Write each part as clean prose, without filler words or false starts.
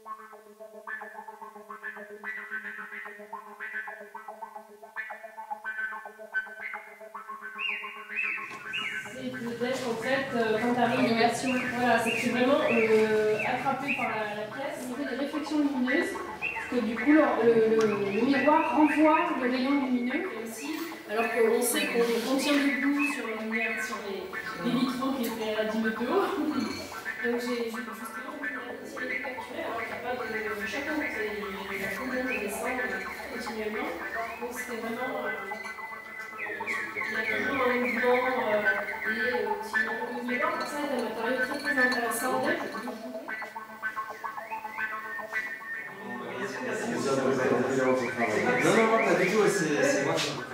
C'est peut-être en fait quand tu arrives en immersion, voilà, c'est que tu es vraiment attrapé par la pièce, on fait des réflexions lumineuses, parce que du coup le miroir renvoie le rayon lumineux aussi, alors qu'on sait qu'on tient debout sur les vitraux qui étaient à 10 mètres de haut. Donc j'ai justement essayé de capturer, alors qu'il n'y a pas de chacun, la commande et descend continuellement, donc c'était vraiment il y a vraiment un mouvement et aussi le miroir, ça est un matériau très très intéressant. Non, pas du tout, c'est moi qui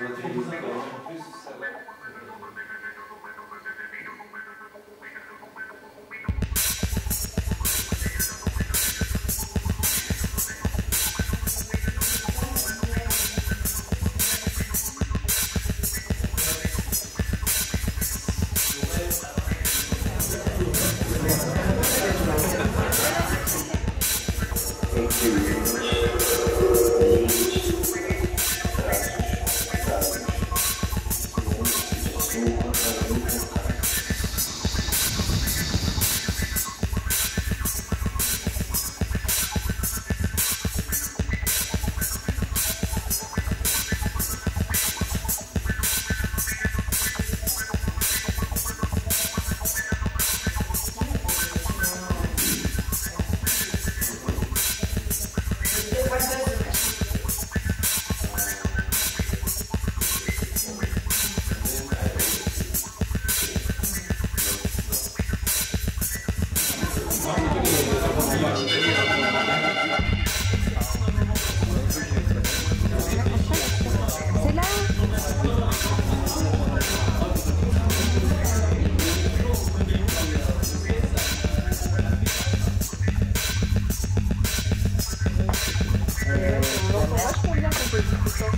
C'est là. On entend vachement bien quand on dit ça.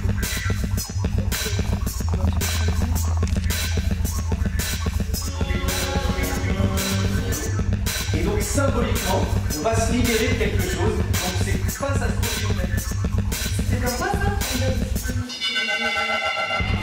Et donc symboliquement, on va se libérer de quelque chose, donc c'est pas ça se produit. C'est comme ça, ça?